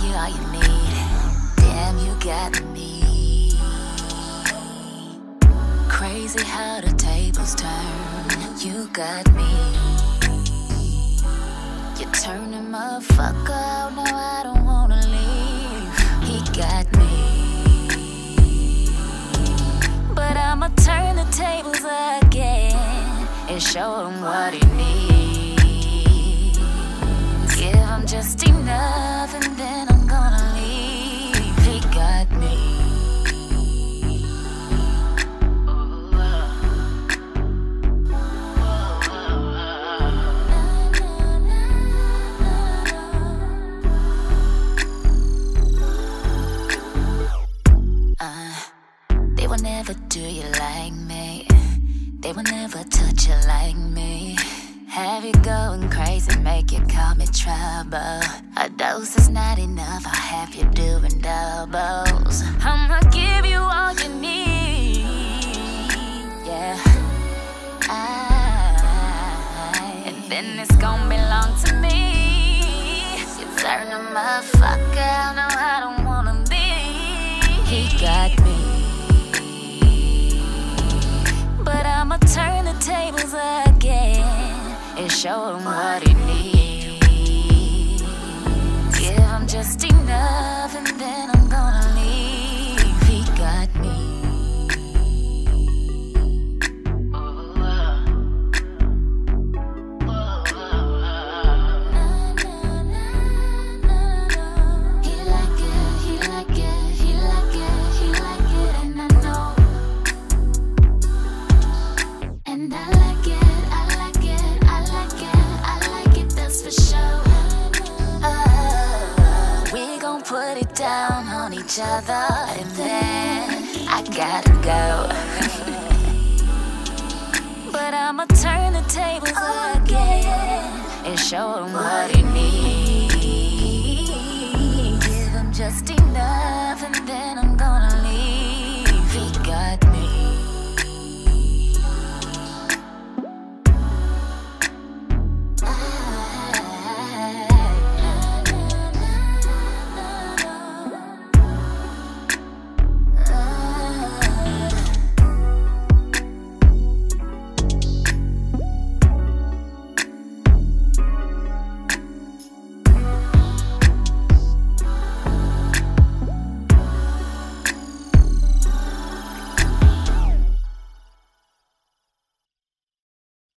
you all you need. Damn, you got me. Crazy how the tables turn. You got me. You turn the motherfucker out. No, I don't wanna leave. He got me. But I'ma turn the tables again and show him what he needs. Give him just enough and then I'm gonna leave. He got me. They will never do you like me. They will never touch you like me. Have you going crazy, make you call me trouble. A dose is not enough, I'll have you doing doubles. I'ma give you all you need, yeah. And then it's gonna belong to me. You turn the motherfucker out, no, I don't wanna leave. He got me. But I'ma turn the tables again and show him what he needs. Give him just enough and then I'm gonna leave. He got me. He like it, he like it, he like it, he like it, and I know. And I like it, I like it, I like it, I like it, that's for sure. We gon' put it down on each other, and then I gotta go. But I'ma turn the tables again and show him what he needs. Give him just enough, and then I'm